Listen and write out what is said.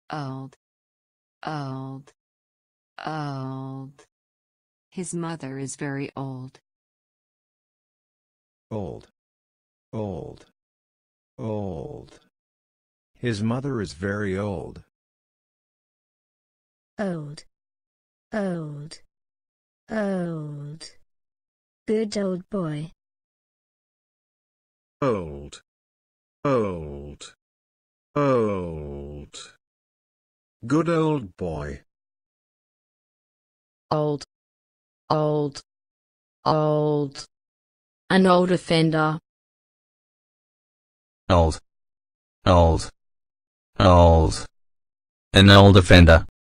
old, old, old. His mother is very old. Old, old, old. His mother is very old. Old, old, old. Good old boy. Old, old, old. Good old boy. Old, old, old. An old offender. Old, old, old. An old offender.